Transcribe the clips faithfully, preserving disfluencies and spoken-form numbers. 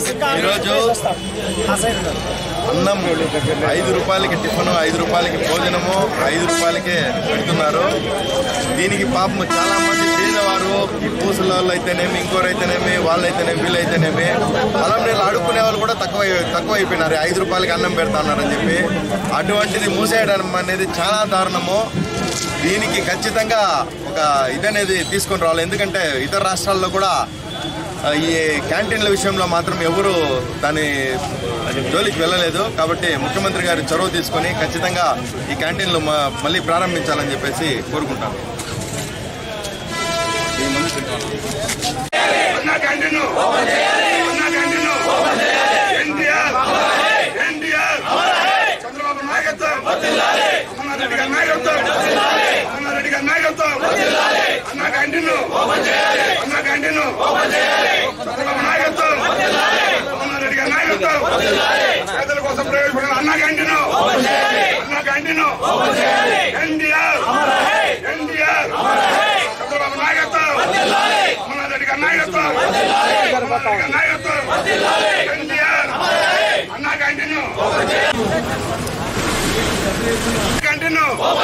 ఈరోజు అన్నం ఐదు రూపాయలకి టిఫిన్, ఐదు రూపాయలకి భోజనము, ఐదు రూపాయలకే పెడుతున్నారు. దీనికి పాపం చాలా మంది పేదవారు, ఈ పూసుల వాళ్ళు అయితేనేమి, ఇంకోరైతేనేమి, వాళ్ళైతేనేమి, వీళ్ళైతేనేమి పొలం నీళ్ళు అడుక్కునే వాళ్ళు కూడా తక్కువ తక్కువ అయిపోయినారు. ఐదు రూపాయలకి అన్నం పెడతాన్నారని చెప్పి అటువంటిది మూసేయడం అనేది చాలా దారుణము. దీనికి ఖచ్చితంగా ఒక ఇదనేది తీసుకొని రావాలి. ఎందుకంటే ఇతర రాష్ట్రాల్లో కూడా ఈ క్యాంటీన్ల విషయంలో మాత్రం ఎవరు దాని జోలికి వెళ్ళలేదు. కాబట్టి ముఖ్యమంత్రి గారు చొరవ తీసుకొని ఖచ్చితంగా ఈ క్యాంటీన్లు మళ్ళీ ప్రారంభించాలని చెప్పేసి కోరుకుంటాను. పేదల కోసం ప్రవేశపెట్టిన అన్నా క్యాంటీన్ అన్నా క్యాంటీన్ ఎన్టీఆర్ ఎన్టీఆర్ చంద్రబాబు నాయకత్వం అమర్నాథ్ రెడ్డి గారి నాయకత్వం నాయకత్వం ఎన్టీఆర్ అన్నా క్యాంటీన్ క్యాంటీన్.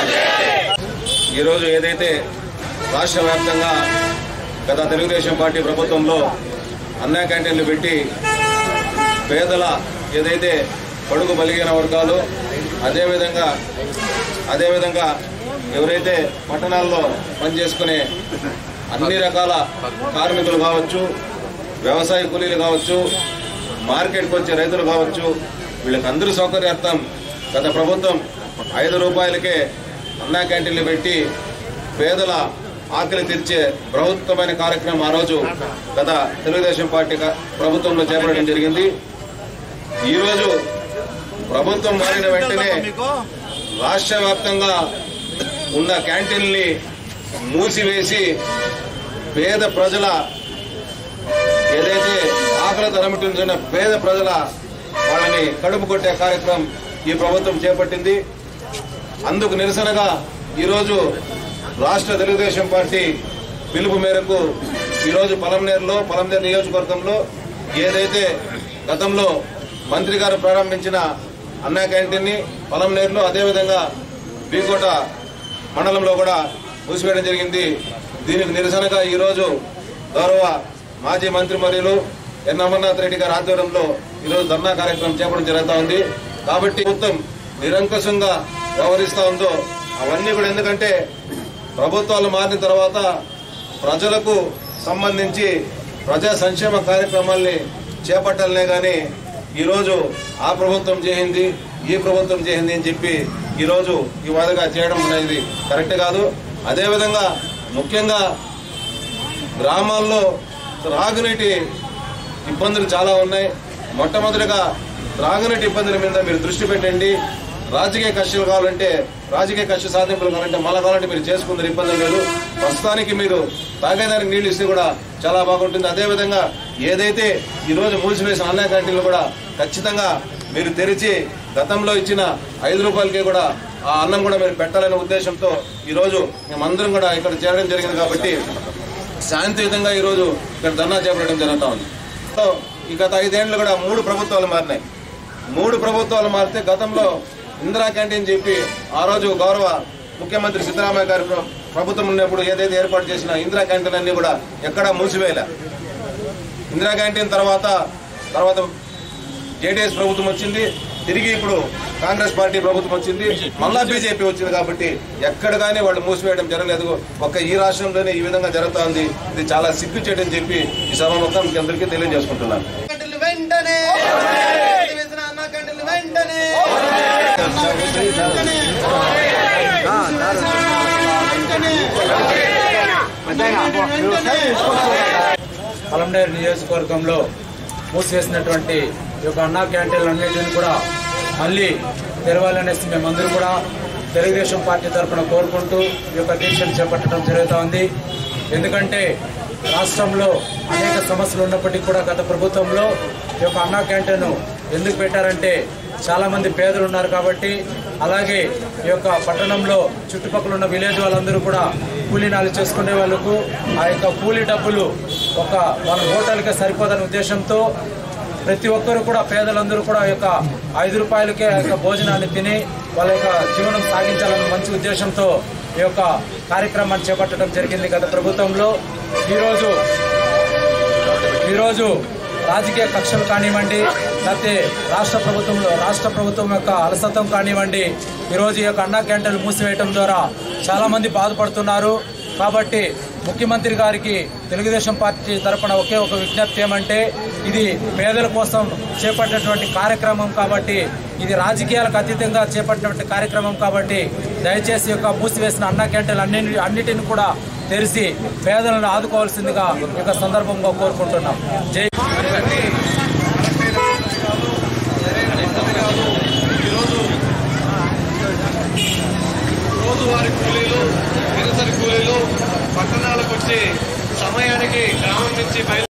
ఈరోజు ఏదైతే రాష్ట్ర వ్యాప్తంగా గత తెలుగుదేశం పార్టీ ప్రభుత్వంలో అన్నా క్యాంటీన్లు పెట్టి పేదల ఏదైతే పొడుగు బలిగిన వర్గాలు, అదేవిధంగా అదేవిధంగా ఎవరైతే పట్టణాల్లో పనిచేసుకునే అన్ని రకాల కార్మికులు కావచ్చు, వ్యవసాయ కూలీలు కావచ్చు, మార్కెట్కి వచ్చే రైతులు కావచ్చు, వీళ్ళకి అందరూ సౌకర్యార్థం గత ప్రభుత్వం ఐదు రూపాయలకే అన్నా క్యాంటీన్లు పెట్టి పేదల ఆకలి తీర్చే ప్రభుత్వమైన కార్యక్రమం ఆ రోజు గత తెలుగుదేశం పార్టీ ప్రభుత్వంలో చేపట్టడం జరిగింది. ఈరోజు ప్రభుత్వం మారిన వెంటనే రాష్ట్ర వ్యాప్తంగా ఉన్న క్యాంటీన్ని మూసివేసి పేద ప్రజల ఏదైతే ఆకలితో అలమటించిన పేద ప్రజల వాళ్ళని కడుపు కొట్టే కార్యక్రమం ఈ ప్రభుత్వం చేపట్టింది. అందుకు నిరసనగా ఈరోజు రాష్ట్ర తెలుగుదేశం పార్టీ పిలుపు మేరకు ఈరోజు పలంనేరులో పలంనేరు నియోజకవర్గంలో ఏదైతే గతంలో మంత్రి గారు ప్రారంభించిన అన్నా క్యాంటీన్ని పలంనేరులో, అదేవిధంగా బీకోట మండలంలో కూడా మూసివేయడం జరిగింది. దీనికి నిరసనగా ఈరోజు గౌరవ మాజీ మంత్రి వర్యులు ఎన్ అమర్నాథ్ రెడ్డి గారి ఆధ్వర్యంలో ఈరోజు ధర్నా కార్యక్రమం చేపట్టడం జరుగుతూ ఉంది. కాబట్టి ప్రభుత్వం నిరంకుశంగా వ్యవహరిస్తూ ఉందో అవన్నీ కూడా, ఎందుకంటే ప్రభుత్వాలు మారిన తర్వాత ప్రజలకు సంబంధించి ప్రజా సంక్షేమ కార్యక్రమాల్ని చేపట్టాలనే కానీ ఈరోజు ఆ ప్రభుత్వం చేయింది, ఈ ప్రభుత్వం చేయింది అని చెప్పి ఈరోజు ఈ వాదగా చేయడం అనేది కరెక్ట్ కాదు. అదేవిధంగా ముఖ్యంగా గ్రామాల్లో త్రాగునీటి ఇబ్బందులు చాలా ఉన్నాయి. మొట్టమొదటిగా త్రాగునీటి ఇబ్బందుల మీద మీరు దృష్టి పెట్టండి. రాజకీయ కక్షలు కావాలంటే, రాజకీయ కక్ష సాధింపులు కావాలంటే మళ్ళా కావాలంటే మీరు చేసుకుందరు, ఇబ్బంది లేదు. ప్రస్తుతానికి మీరు తాగేదానికి నీళ్లు ఇస్తే కూడా చాలా బాగుంటుంది. అదేవిధంగా ఏదైతే ఈరోజు మూసివేసిన అన్నా క్యాంటీన్లు కూడా ఖచ్చితంగా మీరు తెరిచి గతంలో ఇచ్చిన ఐదు రూపాయలకే కూడా ఆ అన్నం కూడా మీరు పెట్టాలనే ఉద్దేశంతో ఈరోజు మేమందరం కూడా ఇక్కడ చేరడం జరిగింది. కాబట్టి శాంతియుతంగా ఈరోజు ఇక్కడ ధర్నా చేపట్టడం జరుగుతూ ఉంది. ఈ గత ఐదేళ్లు కూడా మూడు ప్రభుత్వాలు మారినాయి. మూడు ప్రభుత్వాలు మారితే గతంలో ఇందిరా క్యాంటీన్ చెప్పి ఆ రోజు గౌరవ ముఖ్యమంత్రి సిద్ధరామయ్య గారి ప్రభుత్వం ఉన్నప్పుడు ఏదైతే ఏర్పాటు చేసిన ఇందిరా క్యాంటీన్ అన్ని కూడా ఎక్కడా మూసివేయలే. ఇందిరా క్యాంటీన్ తర్వాత తర్వాత జేడీఎస్ ప్రభుత్వం వచ్చింది, తిరిగి ఇప్పుడు కాంగ్రెస్ పార్టీ ప్రభుత్వం వచ్చింది, మళ్ళా బీజేపీ వచ్చింది. కాబట్టి ఎక్కడ కానీ వాళ్ళు మూసివేయడం జరగలేదు. ఒక్క ఈ రాష్ట్రంలోనే ఈ విధంగా జరుగుతూ ఉంది. ఇది చాలా సిగ్గు చేయడం చెప్పి ఈ సభ మొత్తం మీకు అందరికీ తెలియజేసుకుంటున్నాను. పలంనేరు నియోజకవర్గంలో మూసివేసినటువంటి ఈ యొక్క అన్నా క్యాంటీన్లు అన్నింటినీ కూడా మళ్ళీ తెరవాలనేసి మేమందరూ కూడా తెలుగుదేశం పార్టీ తరఫున కోరుకుంటూ ఈ యొక్క దీక్షను చేపట్టడం జరుగుతూ ఉంది. ఎందుకంటే రాష్ట్రంలో అనేక సమస్యలు ఉన్నప్పటికీ కూడా గత ప్రభుత్వంలో ఈ యొక్క అన్నా క్యాంటీన్ ఎందుకు పెట్టారంటే చాలా మంది పేదలు ఉన్నారు కాబట్టి, అలాగే ఈ యొక్క పట్టణంలో చుట్టుపక్కల ఉన్న విలేజ్ వాళ్ళందరూ కూడా కూలీనాలు చేసుకునే వాళ్ళకు ఆ యొక్క కూలీ డబ్బులు ఒక వాళ్ళ హోటల్కే సరిపోదనే ఉద్దేశంతో ప్రతి ఒక్కరు కూడా పేదలందరూ కూడా ఈ యొక్క ఐదు రూపాయలకే ఆ యొక్క భోజనాన్ని తిని వాళ్ళ యొక్క జీవనం సాగించాలన్న మంచి ఉద్దేశంతో ఈ యొక్క కార్యక్రమాన్ని చేపట్టడం జరిగింది గత ప్రభుత్వంలో. ఈరోజు ఈరోజు రాజకీయ కక్షలు కానివ్వండి, లేకపోతే రాష్ట్ర ప్రభుత్వంలో రాష్ట్ర ప్రభుత్వం యొక్క అలసత్వం కానివ్వండి, ఈరోజు ఈ యొక్క అన్నా క్యాంటీన్లు మూసివేయడం ద్వారా చాలా మంది బాధపడుతున్నారు. కాబట్టి ముఖ్యమంత్రి గారికి తెలుగుదేశం పార్టీ తరఫున ఒకే ఒక విజ్ఞప్తి ఏమంటే, ఇది పేదల కోసం చేపట్టినటువంటి కార్యక్రమం కాబట్టి, ఇది రాజకీయాలకు అతీతంగా చేపట్టినటువంటి కార్యక్రమం కాబట్టి దయచేసి యొక్క మూసివేసిన అన్నా క్యాంటీన్లు అన్ని అన్నిటిని కూడా తెరిచి పేదలను ఆదుకోవాల్సిందిగా ఈ యొక్క సందర్భంగా కోరుకుంటున్నాం. జై రోజువారీ కూలీలు, దినసరి కూలీలు పట్టణాలకు వచ్చి సమయానికి గ్రామం నుంచి బయలు